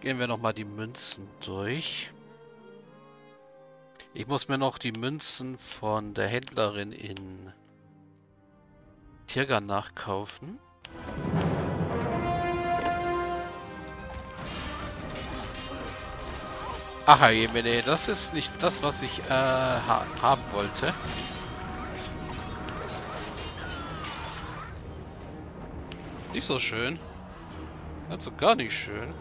Gehen wir nochmal die Münzen durch. Ich muss mir noch die Münzen von der Händlerin in Tirgan nachkaufen. Ach je, das ist nicht das, was ich haben wollte. Nicht so schön. Also gar nicht schön.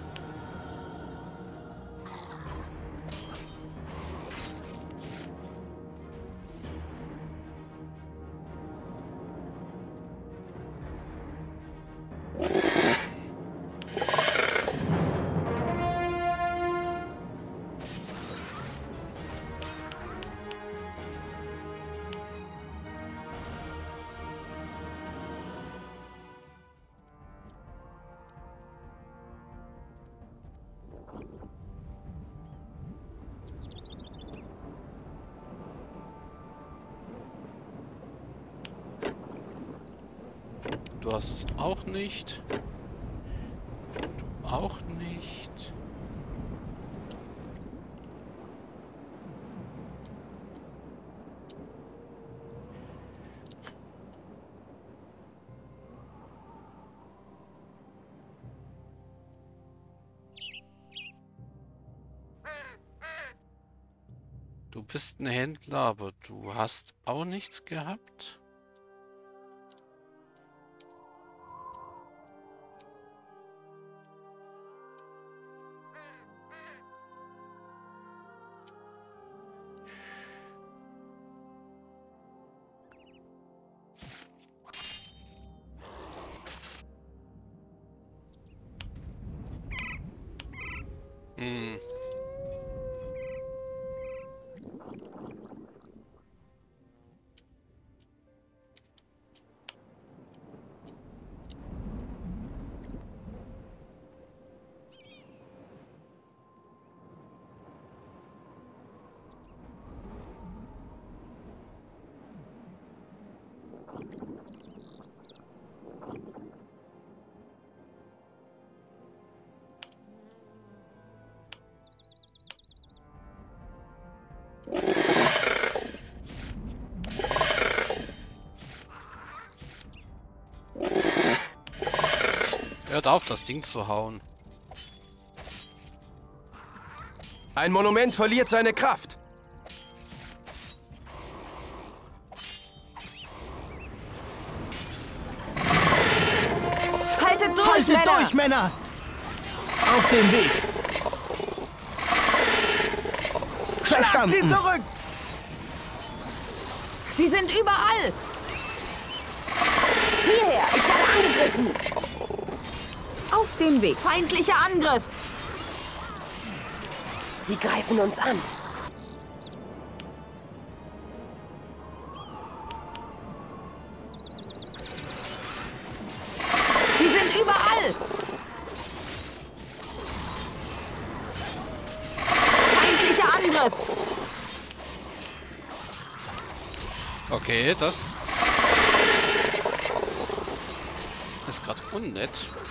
Du hast es auch nicht. Du auch nicht. Du bist ein Händler, aber du hast auch nichts gehabt. Hm. Hört auf, das Ding zu hauen. Ein Monument verliert seine Kraft. Haltet durch, Haltet Männer! durch, Männer! Auf dem Weg! Schlagt sie zurück! Sie sind überall! Hierher! Ich werde angegriffen! Auf dem Weg! Feindlicher Angriff! Sie greifen uns an! Sie sind überall! Feindlicher Angriff! Okay, das ist gerade unnett.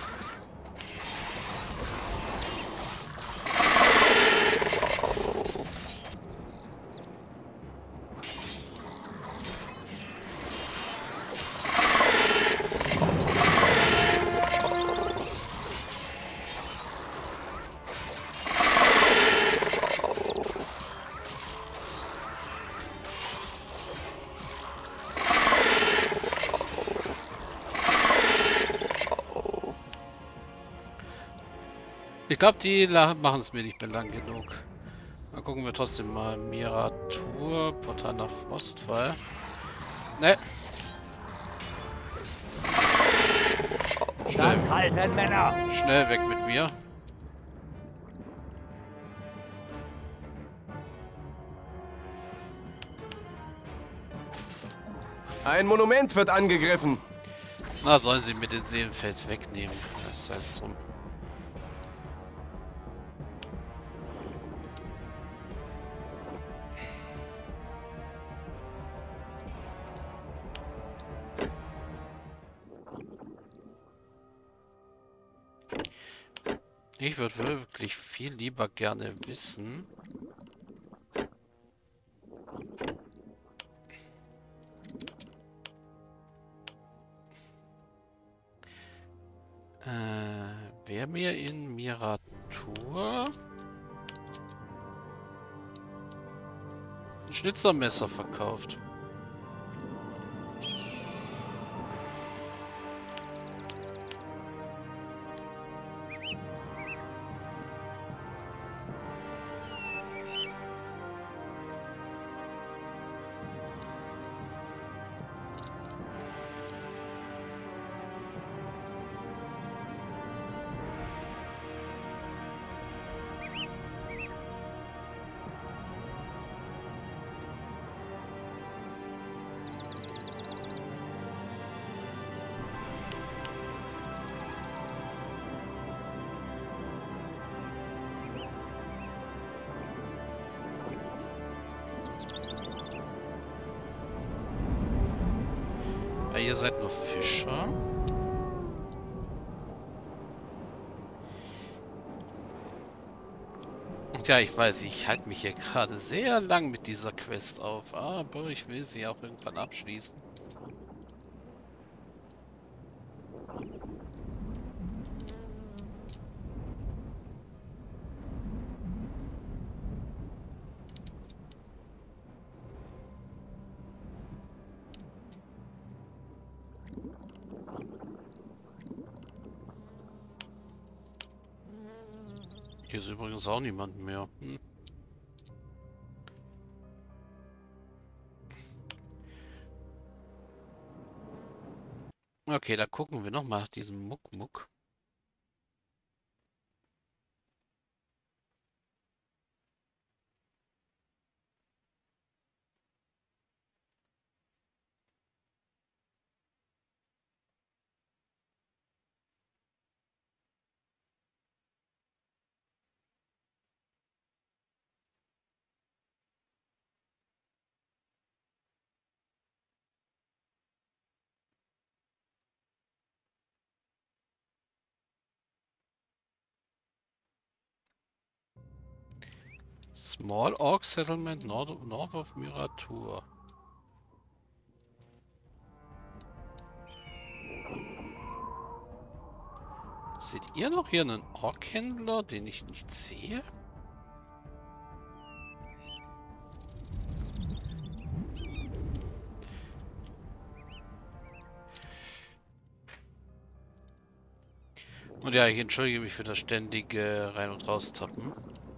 Ich glaube, die machen es mir nicht mehr lang genug. Dann gucken wir trotzdem mal. Miratur, Portal nach Frostfall. Ne. Schnell, Halten, Männer! schnell weg mit mir. Ein Monument wird angegriffen. Na, sollen sie mir den Seelenfels wegnehmen. Das heißt drum. Ich würde wirklich viel lieber gerne wissen. Wer mir in Miratur ein Schnitzermesser verkauft. Ihr seid nur Fischer. Und ja, ich weiß, ich halte mich hier gerade sehr lang mit dieser Quest auf, aber ich will sie auch irgendwann abschließen. Hier ist übrigens auch niemand mehr. Okay, da gucken wir nochmal nach diesem Muck-Muck. Small Orc Settlement north of Miratur. Seht ihr noch hier einen Ork-Händler, den ich nicht sehe? Und ja, ich entschuldige mich für das ständige Rein- und Raustappen.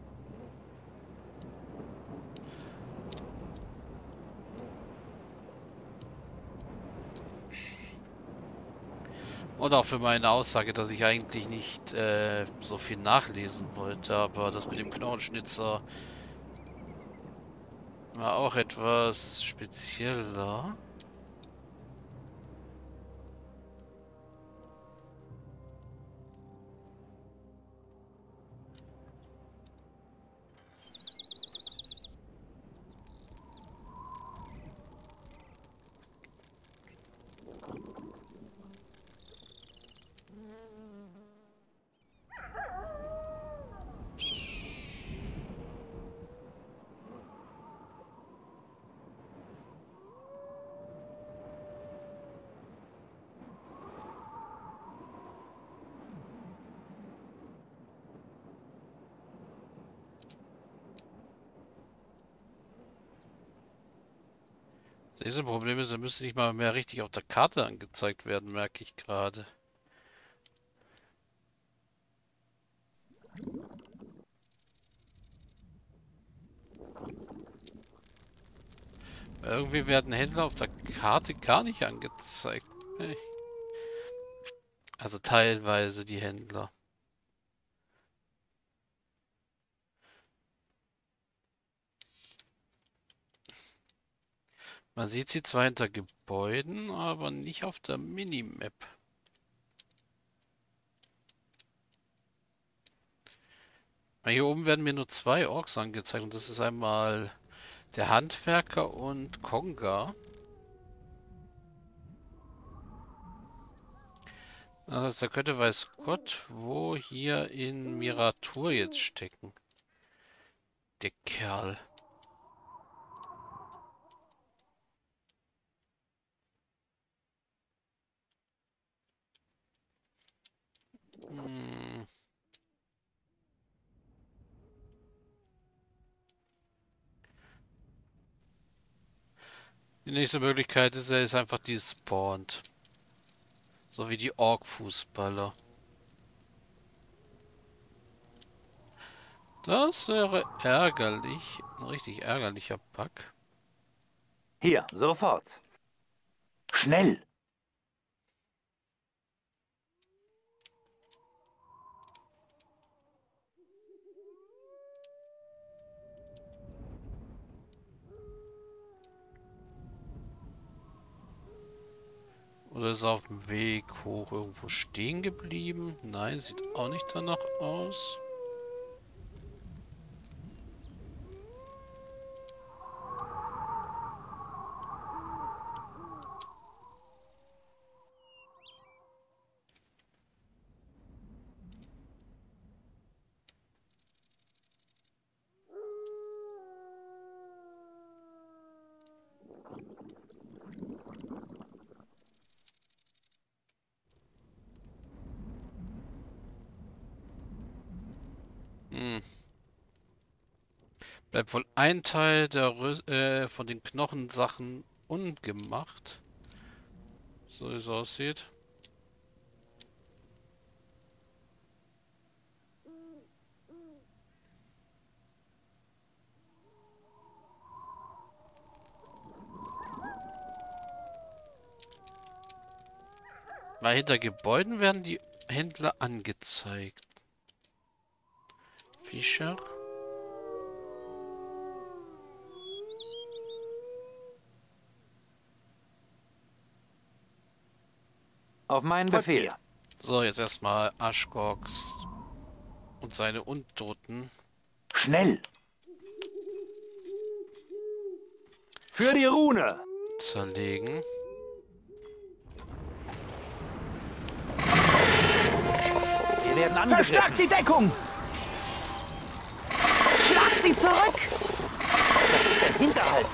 Und auch für meine Aussage, dass ich eigentlich nicht so viel nachlesen wollte, aber das mit dem Knochenschnitzer war auch etwas spezieller. Diese Probleme sind, müssen nicht mal mehr richtig auf der Karte angezeigt werden, merke ich gerade. Irgendwie werden Händler auf der Karte gar nicht angezeigt. Also teilweise die Händler. Man sieht sie zwar hinter Gebäuden, aber nicht auf der Minimap. Hier oben werden mir nur zwei Orks angezeigt und das ist einmal der Handwerker und Konga. Das heißt, da könnte weiß Gott, wo hier in Miratur jetzt stecken. Der Kerl. Hm. Die nächste Möglichkeit ist, er ist einfach despawned. So wie die Ork-Fußballer. Das wäre ärgerlich. Ein richtig ärgerlicher Bug. Hier, sofort. Schnell! Oder ist er auf dem Weg hoch irgendwo stehen geblieben? Nein, sieht auch nicht danach aus. Hm. Bleibt wohl ein Teil der von den Knochensachen ungemacht. So wie es aussieht. Weil hinter Gebäuden werden die Händler angezeigt. Fischer. Auf meinen Befehl. So, jetzt erstmal Ashgox und seine Untoten. Schnell! Für die Rune! Zerlegen. Wir werden angegriffen. Verstärkt die Deckung! Schlagt sie zurück! Das ist ein Hinterhalt.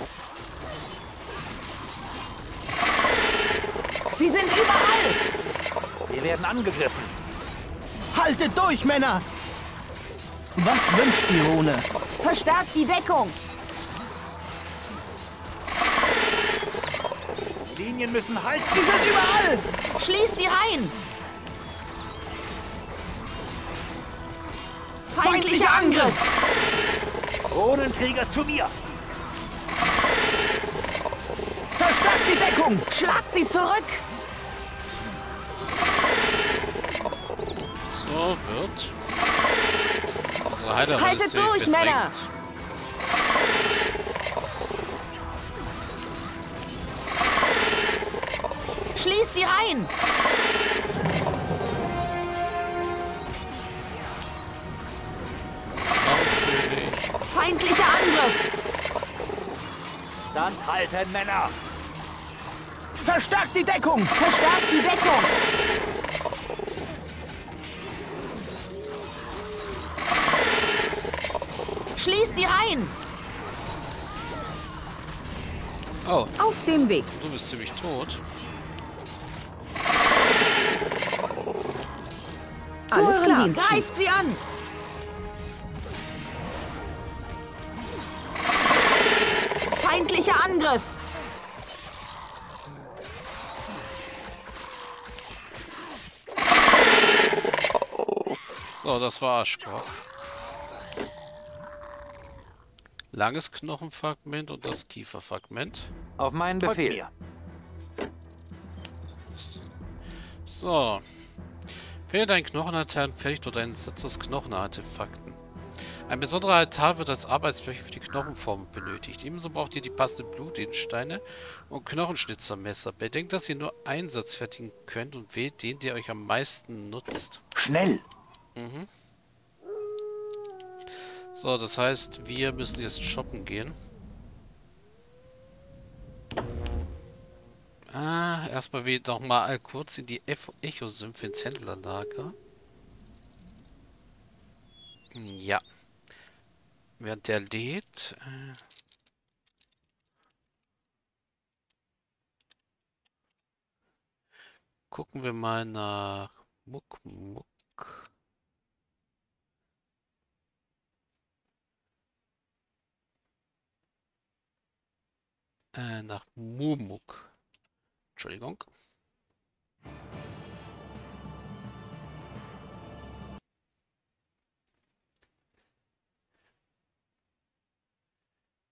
Sie sind überall! Wir werden angegriffen. Haltet durch, Männer! Was wünscht die Rune? Verstärkt die Deckung! Die Linien müssen halten. Sie sind überall! Schließt die Reihen! Feindlicher Angriff! Runenkrieger zu mir. Verstärkt die Deckung! Schlagt sie zurück! So wird unsere Heilerin Haltet durch, Männer! Schließt die Reihen! Feindlicher Angriff! Standhalten, Männer. Verstärkt die Deckung! Verstärkt die Deckung! Schließt die Reihen! Oh, Auf dem Weg! du bist ziemlich tot. Alles klar, greift sie an! Feindlicher Angriff! So, das war Ashgok. Langes Knochenfragment und das Kieferfragment. Auf meinen Befehl. So. Finde deinen Knochenaltar fertig durch einen Satz aus Knochenartefakten. Ein besonderer Altar wird als Arbeitsfläche für die Knochenform benötigt. Ebenso braucht ihr die passenden Blutedelsteine und Knochenschnitzermesser. Bedenkt, dass ihr nur einen Satz fertigen könnt und wählt den, der euch am meisten nutzt. Schnell! Mhm. So, das heißt, wir müssen jetzt shoppen gehen. Erstmal wieder noch mal kurz in die Echo-Sümpfe ins Händlerlager. Ja. Während der lädt. Gucken wir mal nach Muck. Nach Mumuk. Entschuldigung.